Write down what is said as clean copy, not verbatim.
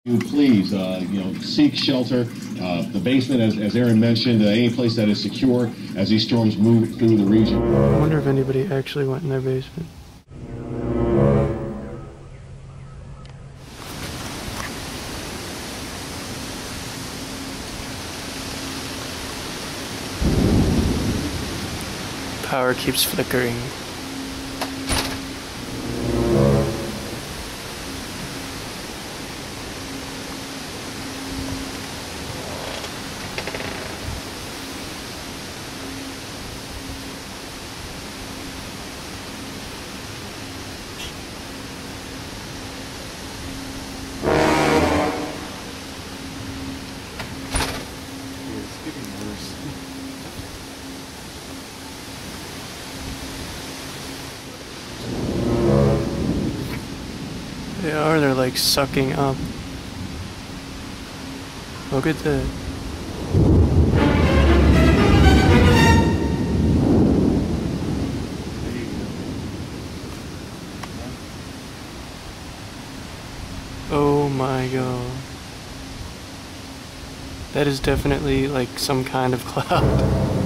Please, seek shelter. The basement, as Aaron mentioned, any place that is secure as these storms move through the region. I wonder if anybody actually went in their basement. Power keeps flickering. They're like sucking up. Look at that. Oh my god. That is definitely like some kind of cloud.